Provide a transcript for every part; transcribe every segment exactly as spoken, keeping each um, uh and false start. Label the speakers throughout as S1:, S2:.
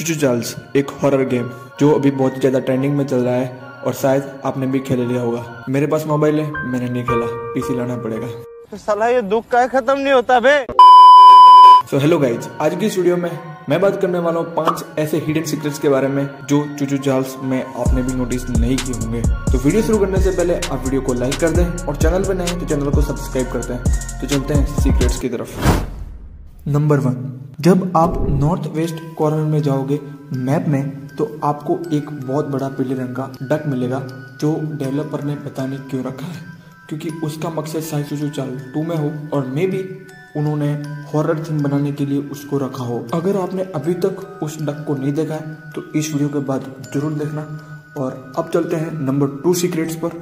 S1: चूचू Charles एक horror game जो अभी बहुत ज़्यादा ट्रेंडिंग में चल रहा है और शायद आपने भी खेल लिया होगा। मेरे पास मोबाइल है, मैंने नहीं खेला, पीसी लाना पड़ेगा।
S2: तो साला ये दुख का खत्म नहीं होता बे।
S1: सो हेलो गाइज, आज की इस वीडियो में मैं बात करने वाला हूँ पांच ऐसे हिडन सीक्रेट्स के बारे में जो चूचू चार्ल्स में आपने भी नोटिस नहीं किए होंगे। तो वीडियो शुरू करने से पहले आप वीडियो को लाइक कर दें और चैनल पर नए हैं तो चैनल को सब्सक्राइब कर दें। तो चलते हैं सीक्रेट्स की तरफ। नंबर वन, जब आप नॉर्थ वेस्ट कॉर्नर में जाओगे मैप में तो आपको एक बहुत बड़ा पीले रंग का डक मिलेगा जो डेवलपर ने पता नहीं क्यों रखा है, क्योंकि उसका मकसद शायद चूचू चार्ल्स टू में हो और मे भी उन्होंने हॉरर थीम बनाने के लिए उसको रखा हो। अगर आपने अभी तक उस डक को नहीं देखा है तो इस वीडियो के बाद जरूर देखना। और अब चलते हैं नंबर टू सीक्रेट्स पर।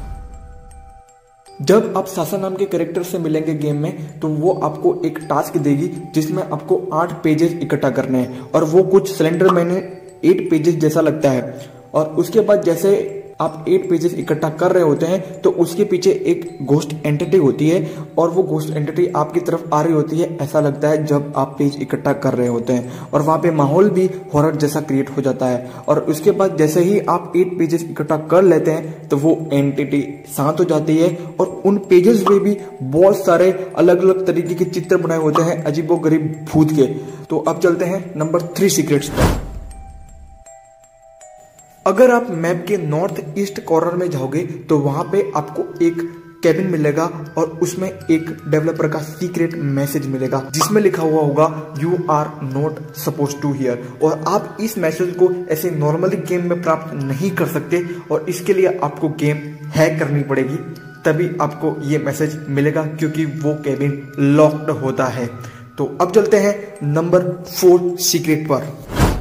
S1: जब आप सासा नाम के कैरेक्टर से मिलेंगे गेम में तो वो आपको एक टास्क देगी जिसमें आपको आठ पेजेस इकट्ठा करने हैं और वो कुछ सिलेंडर मैंने एट पेजेस जैसा लगता है। और उसके बाद जैसे आप एट पेजेस इकट्ठा कर रहे होते हैं तो उसके पीछे एक घोस्ट एंटिटी होती है और वो घोस्ट एंटिटी आपकी तरफ आ रही होती है, ऐसा लगता है जब आप पेज इकट्ठा कर रहे होते हैं। और वहाँ पे माहौल भी हॉरर जैसा क्रिएट हो जाता है। और उसके बाद जैसे ही आप एट पेजेस इकट्ठा कर लेते हैं तो वो एंटिटी शांत हो जाती है और उन पेजेस में भी बहुत सारे अलग अलग तरीके के चित्र बनाए होते हैं अजीबोगरीब भूत के। तो अब चलते हैं नंबर थ्री सीक्रेट्स पर। अगर आप मैप के नॉर्थ ईस्ट कॉर्नर में जाओगे तो वहां पे आपको एक कैबिन मिलेगा और उसमें एक डेवलपर का सीक्रेट मैसेज मिलेगा जिसमें लिखा हुआ होगा you are not suppose to here. और आप इस मैसेज को ऐसे नॉर्मली गेम में प्राप्त नहीं कर सकते और इसके लिए आपको गेम हैक करनी पड़ेगी, तभी आपको ये मैसेज मिलेगा क्योंकि वो कैबिन लॉक्ड होता है। तो अब चलते हैं नंबर फोर सीक्रेट पर।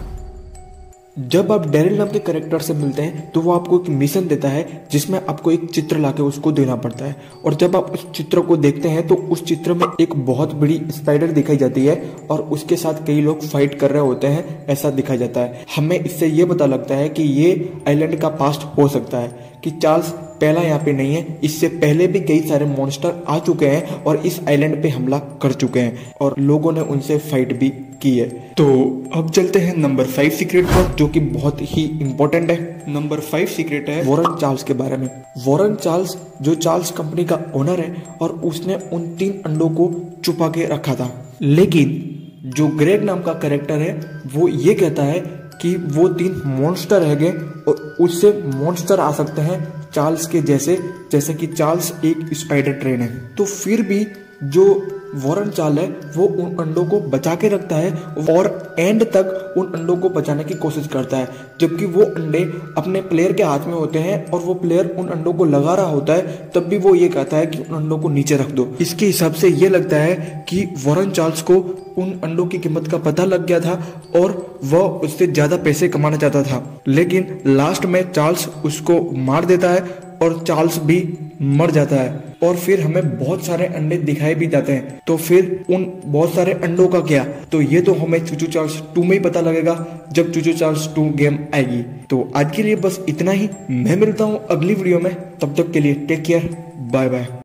S1: जब आप डेरिल नाम के कैरेक्टर से मिलते हैं तो वो आपको एक मिशन देता है जिसमें आपको एक चित्र लाके उसको देना पड़ता है। और जब आप उस चित्र को देखते हैं तो उस चित्र में एक बहुत बड़ी स्पाइडर दिखाई जाती है और उसके साथ कई लोग फाइट कर रहे होते हैं, ऐसा दिखाई जाता है। हमें इससे ये पता लगता है कि ये आइलैंड का पास्ट हो सकता है, कि चार्ल्स पहला यहाँ पे नहीं है, इससे पहले भी कई सारे मॉन्स्टर आ चुके हैं और इस आइलैंड पे हमला कर चुके हैं और लोगों ने उनसे फाइट भी की है। तो अब चलते हैं नंबर फाइव सीक्रेट पर जो कि बहुत ही इंपॉर्टेंट है। नंबर फाइव सीक्रेट है वॉरेन चार्ल्स के बारे में। वॉरेन चार्ल्स जो चार्ल्स कंपनी का ओनर है और उसने उन तीन अंडों को छुपा के रखा था, लेकिन जो ग्रेग नाम का कैरेक्टर है वो ये कहता है कि वो तीन मॉन्स्टर रहेंगे और उससे मॉन्स्टर आ सकते हैं चार्ल्स के जैसे, जैसे कि चार्ल्स एक स्पाइडर ट्रेन है। तो फिर भी जो वॉरेन चार्ल्स है वो उन अंडों को बचा के रखता है और एंड तक उन अंडों को बचाने की कोशिश करता है, जबकि वो अंडे अपने प्लेयर के हाथ में होते हैं और वो प्लेयर उन अंडों को लगा रहा होता है, तब भी वो ये कहता है कि उन अंडों को नीचे रख दो। इसके हिसाब से ये लगता है कि वॉरेन चार्ल्स को उन अंडों की कीमत का पता लग गया था और वह उससे ज्यादा पैसे कमाना चाहता था, लेकिन लास्ट में चार्ल्स उसको मार देता है और चार्ल्स भी मर जाता है। और फिर हमें बहुत सारे अंडे दिखाई भी जाते हैं। तो फिर उन बहुत सारे अंडों का क्या, तो ये तो हमें चूचू चार्ल्स टू में ही पता लगेगा जब चूचू चार्ल्स टू गेम आएगी। तो आज के लिए बस इतना ही, मैं मिलता हूँ अगली वीडियो में, तब तक के लिए टेक केयर, बाय बाय।